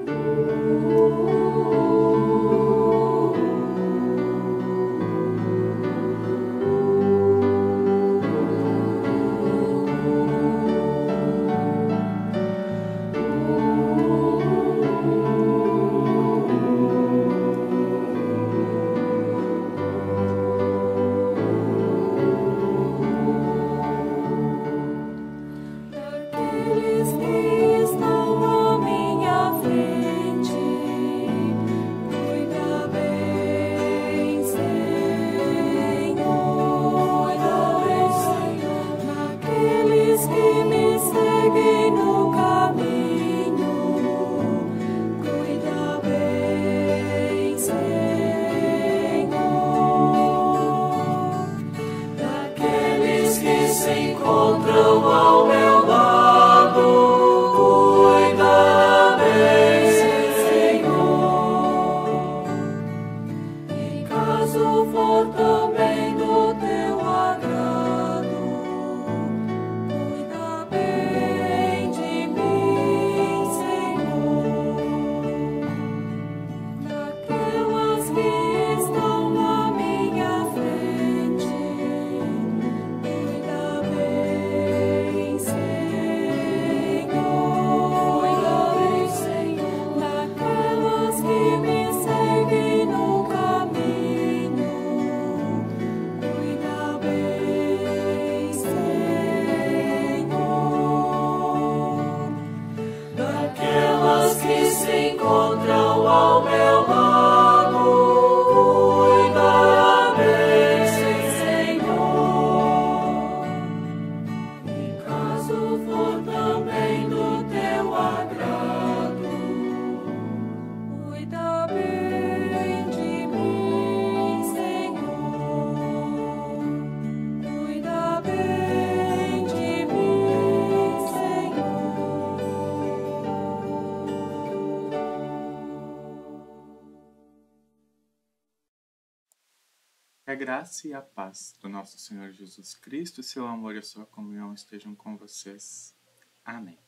Que a graça e a paz do nosso Senhor Jesus Cristo, seu amor e a sua comunhão estejam com vocês. Amém.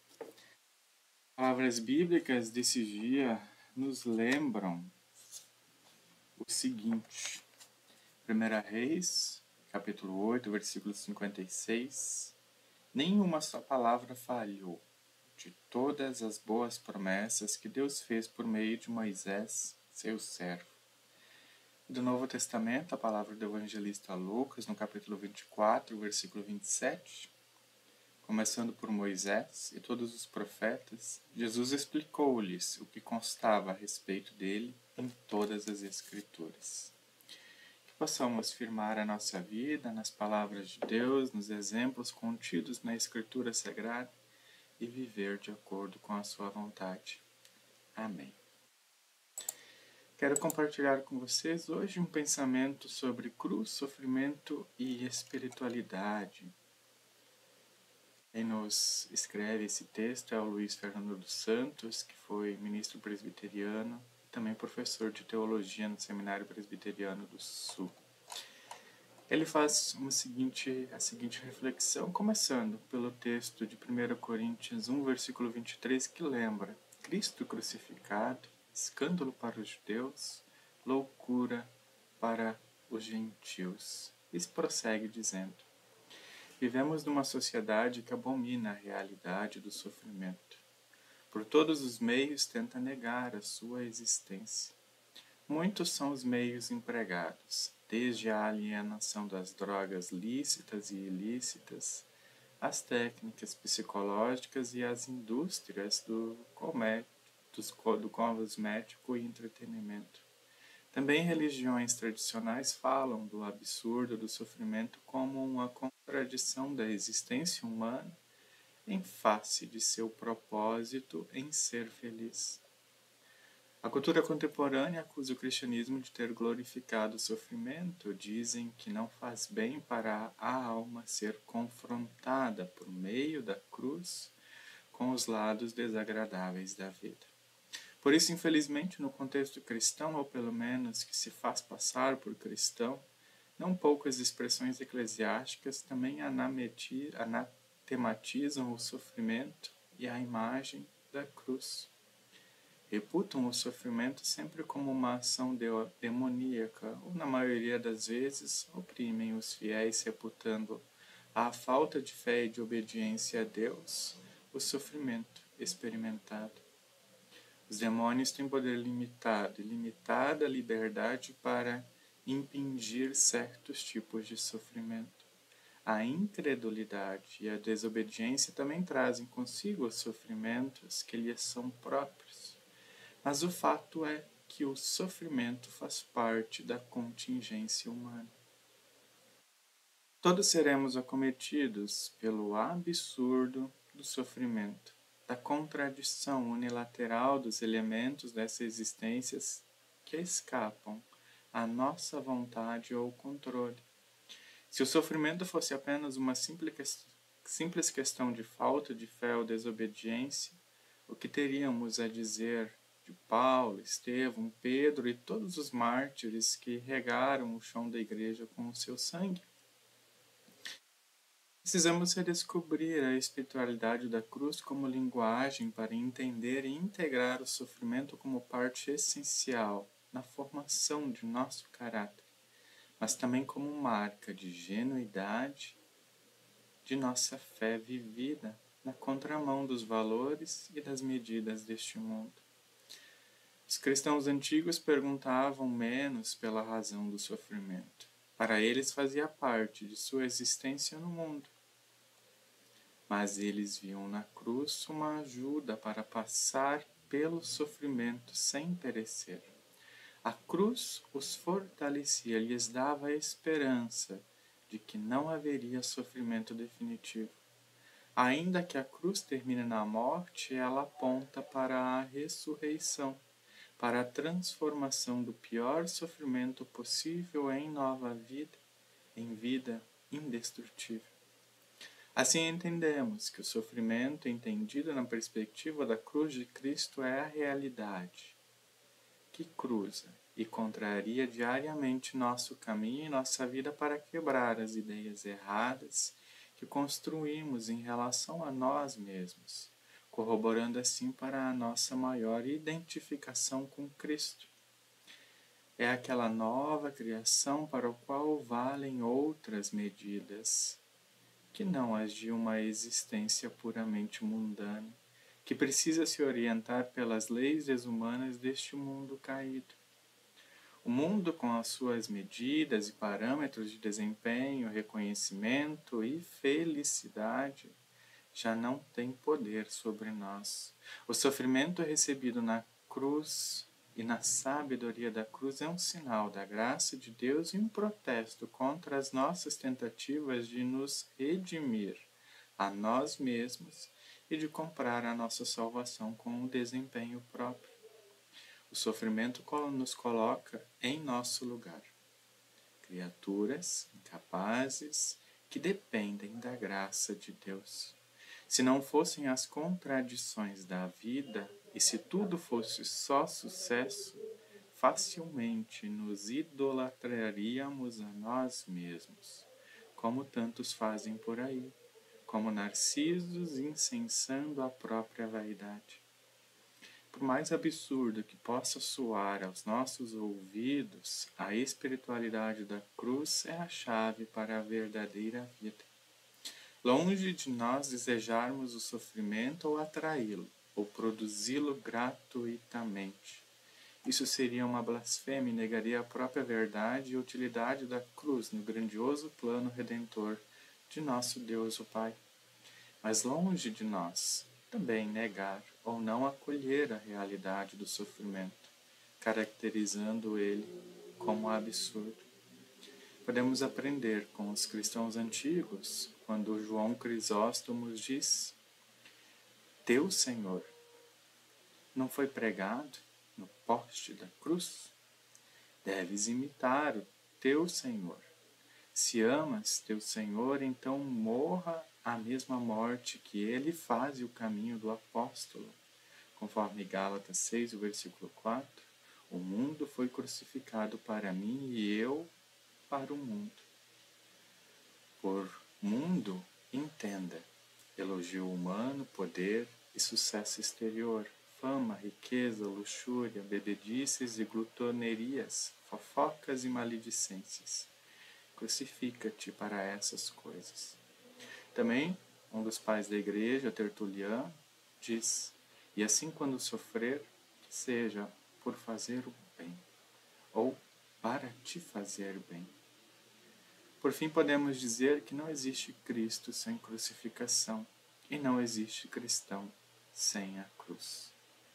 Palavras bíblicas desse dia nos lembram o seguinte. 1 Reis, capítulo 8, versículo 56. Nenhuma só palavra falhou de todas as boas promessas que Deus fez por meio de Moisés, seu servo. Do Novo Testamento, a palavra do evangelista Lucas, no capítulo 24, versículo 27, começando por Moisés e todos os profetas, Jesus explicou-lhes o que constava a respeito dele em todas as Escrituras. Que possamos firmar a nossa vida nas palavras de Deus, nos exemplos contidos na Escritura Sagrada e viver de acordo com a sua vontade. Amém. Quero compartilhar com vocês hoje um pensamento sobre cruz, sofrimento e espiritualidade. Quem nos escreve esse texto é o Luiz Fernando dos Santos, que foi ministro presbiteriano e também professor de teologia no Seminário Presbiteriano do Sul. Ele faz a seguinte reflexão, começando pelo texto de 1 Coríntios 1, versículo 23, que lembra: Cristo crucificado, escândalo para os judeus, loucura para os gentios. Isso prossegue dizendo: vivemos numa sociedade que abomina a realidade do sofrimento. Por todos os meios tenta negar a sua existência. Muitos são os meios empregados, desde a alienação das drogas lícitas e ilícitas, as técnicas psicológicas e as indústrias do cosmético e entretenimento. Também religiões tradicionais falam do absurdo do sofrimento como uma contradição da existência humana em face de seu propósito em ser feliz. A cultura contemporânea acusa o cristianismo de ter glorificado o sofrimento. Dizem que não faz bem para a alma ser confrontada por meio da cruz com os lados desagradáveis da vida. Por isso, infelizmente, no contexto cristão, ou pelo menos que se faz passar por cristão, não poucas expressões eclesiásticas também anatematizam o sofrimento e a imagem da cruz. reputam o sofrimento sempre como uma ação demoníaca, ou na maioria das vezes oprimem os fiéis, reputando a falta de fé e de obediência a Deus o sofrimento experimentado. Os demônios têm poder limitado e limitada liberdade para impingir certos tipos de sofrimento. A incredulidade e a desobediência também trazem consigo os sofrimentos que lhes são próprios. Mas o fato é que o sofrimento faz parte da contingência humana. Todos seremos acometidos pelo absurdo do sofrimento, da contradição unilateral dos elementos dessa existência que escapam à nossa vontade ou controle. Se o sofrimento fosse apenas uma simples questão de falta de fé ou desobediência, o que teríamos a dizer de Paulo, Estevão, Pedro e todos os mártires que regaram o chão da igreja com o seu sangue? Precisamos redescobrir a espiritualidade da cruz como linguagem para entender e integrar o sofrimento como parte essencial na formação de nosso caráter, mas também como marca de genuidade de nossa fé vivida na contramão dos valores e das medidas deste mundo. Os cristãos antigos perguntavam menos pela razão do sofrimento. Para eles fazia parte de sua existência no mundo. Mas eles viam na cruz uma ajuda para passar pelo sofrimento sem perecer. A cruz os fortalecia, lhes dava a esperança de que não haveria sofrimento definitivo. Ainda que a cruz termine na morte, ela aponta para a ressurreição, para a transformação do pior sofrimento possível em nova vida, em vida indestrutível. Assim entendemos que o sofrimento, entendido na perspectiva da cruz de Cristo, é a realidade que cruza e contraria diariamente nosso caminho e nossa vida para quebrar as ideias erradas que construímos em relação a nós mesmos, corroborando assim para a nossa maior identificação com Cristo. É aquela nova criação para o qual valem outras medidas, que não as de uma existência puramente mundana, que precisa se orientar pelas leis desumanas deste mundo caído. O mundo, com as suas medidas e parâmetros de desempenho, reconhecimento e felicidade, já não tem poder sobre nós. O sofrimento recebido na cruz e na sabedoria da cruz é um sinal da graça de Deus e um protesto contra as nossas tentativas de nos redimir a nós mesmos e de comprar a nossa salvação com um desempenho próprio. O sofrimento nos coloca em nosso lugar. Criaturas incapazes que dependem da graça de Deus. Se não fossem as contradições da vida, e se tudo fosse só sucesso, facilmente nos idolatraríamos a nós mesmos, como tantos fazem por aí, como narcisos incensando a própria vaidade. Por mais absurdo que possa soar aos nossos ouvidos, a espiritualidade da cruz é a chave para a verdadeira vida. Longe de nós desejarmos o sofrimento ou atraí-lo, ou produzi-lo gratuitamente. Isso seria uma blasfêmia e negaria a própria verdade e utilidade da cruz no grandioso plano redentor de nosso Deus o Pai. Mas longe de nós também negar ou não acolher a realidade do sofrimento, caracterizando ele como absurdo. Podemos aprender com os cristãos antigos quando João Crisóstomo diz: Teu Senhor não foi pregado no poste da cruz? Deves imitar o teu Senhor. Se amas teu Senhor, então morra a mesma morte que ele faz o caminho do apóstolo. Conforme Gálatas 6, o versículo 4, o mundo foi crucificado para mim e eu para o mundo. Por mundo, entenda elogio humano, poder e sucesso exterior, fama, riqueza, luxúria, bebedices e glutonerias, fofocas e maledicências. Crucifica-te para essas coisas. Também, um dos pais da igreja, Tertuliano, diz: e assim quando sofrer, que seja por fazer o bem, ou para te fazer bem. Por fim, podemos dizer que não existe Cristo sem crucificação, e não existe cristão sem a cruz.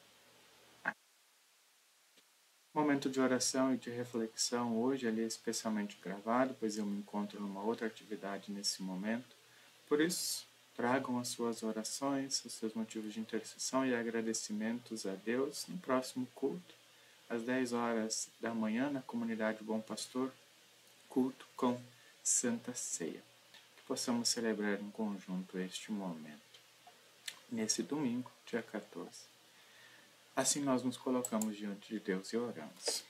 Momento de oração e de reflexão hoje ele é especialmente gravado, pois eu me encontro numa outra atividade nesse momento. Por isso, tragam as suas orações, os seus motivos de intercessão e agradecimentos a Deus no próximo culto, às 10 horas da manhã, na comunidade Bom Pastor, culto com Santa Ceia. Que possamos celebrar em conjunto este momento. Nesse domingo, dia 14. Assim nós nos colocamos diante de Deus e oramos.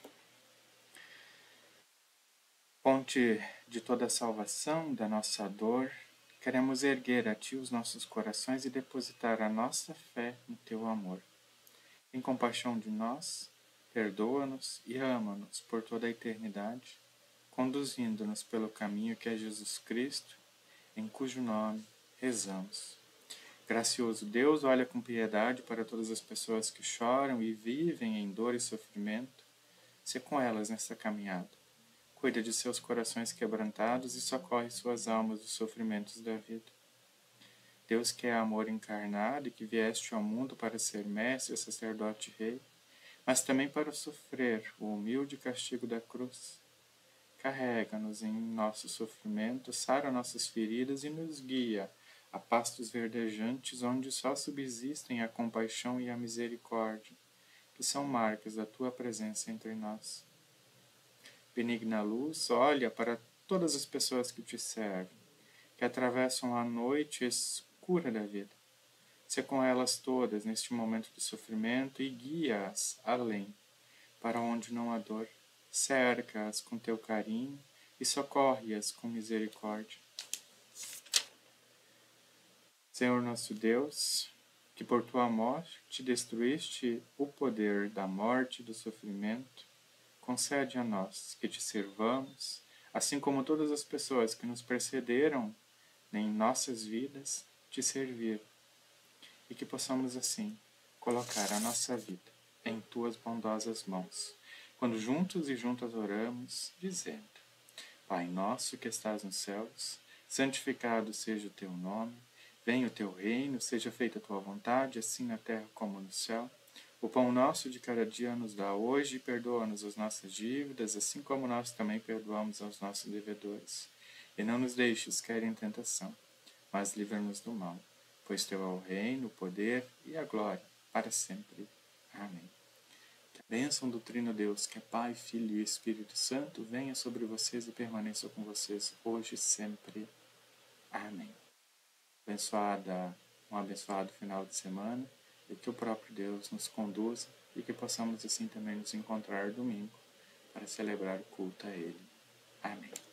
Fonte de toda a salvação, da nossa dor, queremos erguer a Ti os nossos corações e depositar a nossa fé no Teu amor. Tem compaixão de nós, perdoa-nos e ama-nos por toda a eternidade, conduzindo-nos pelo caminho que é Jesus Cristo, em cujo nome rezamos. Gracioso Deus, olha com piedade para todas as pessoas que choram e vivem em dor e sofrimento. Sê com elas nessa caminhada. Cuida de seus corações quebrantados e socorre suas almas dos sofrimentos da vida. Deus que é amor encarnado e que vieste ao mundo para ser mestre, sacerdote e rei, mas também para sofrer o humilde castigo da cruz. Carrega-nos em nosso sofrimento, sara nossas feridas e nos guia a pastos verdejantes onde só subsistem a compaixão e a misericórdia, que são marcas da Tua presença entre nós. Benigna luz, olha para todas as pessoas que Te servem, que atravessam a noite escura da vida. Sê com elas todas neste momento de sofrimento e guia-as além, para onde não há dor. Cerca-as com Teu carinho e socorre-as com misericórdia. Senhor nosso Deus, que por Tua morte destruíste o poder da morte e do sofrimento, concede a nós que Te sirvamos, assim como todas as pessoas que nos precederam em nossas vidas, Te servir, e que possamos assim colocar a nossa vida em Tuas bondosas mãos, quando juntos e juntas oramos, dizendo: Pai nosso que estás nos céus, santificado seja o Teu nome, venha o Teu reino, seja feita a Tua vontade, assim na terra como no céu. O pão nosso de cada dia nos dá hoje, e perdoa-nos as nossas dívidas, assim como nós também perdoamos aos nossos devedores. E não nos deixes cair em tentação, mas livra-nos do mal, pois Teu é o reino, o poder e a glória, para sempre. Amém. Que a bênção do Trino Deus, que é Pai, Filho e Espírito Santo, venha sobre vocês e permaneça com vocês hoje e sempre. Amém. Um abençoado final de semana, e que o próprio Deus nos conduza e que possamos assim também nos encontrar domingo para celebrar o culto a Ele. Amém.